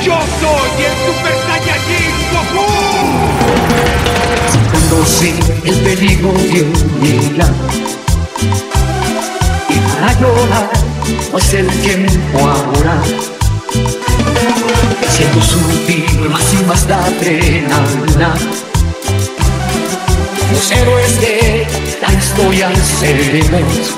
Yo soy el Super Saiyajin Goku. Acercándose el peligro de humillar y para llorar no es el tiempo ahora. Siento subir más y más la adrenalina. Los héroes de la historia seremos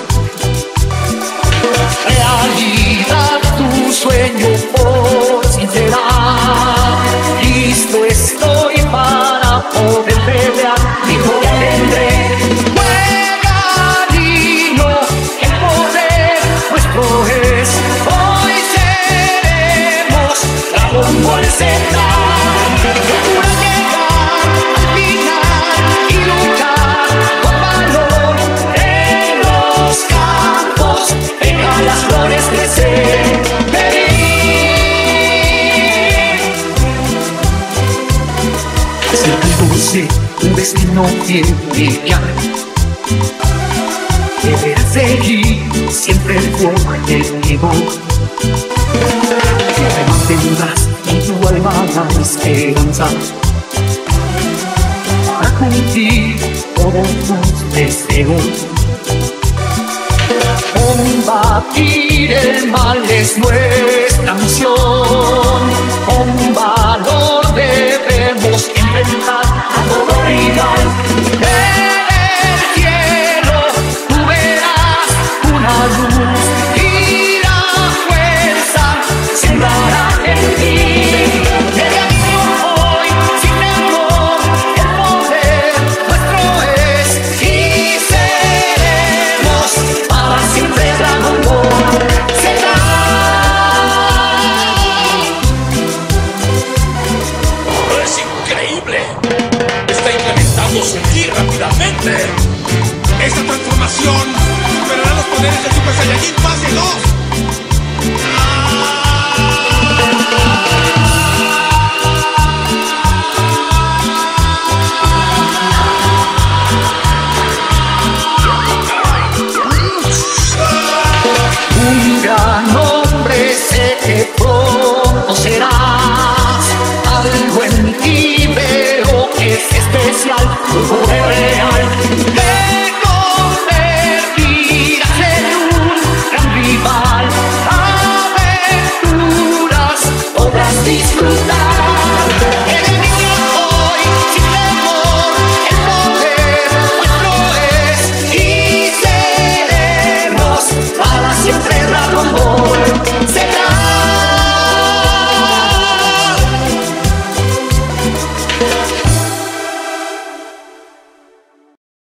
realidad tu sueño por sincera. Listo estoy para poder pelear, victoria tendré. Juega niño, el poder nuestro es. Hoy seremos Dragon Ball Z. Procura llegar al final y luchar con valor en los campos. Deja las flores crecer. Acercándose un destino tiene ya. Deberás seguir siempre el objetivo. Te mantendrás en tu alma la esperanza para cumplir todos tus deseos. Combatir el mal es nuestra misión.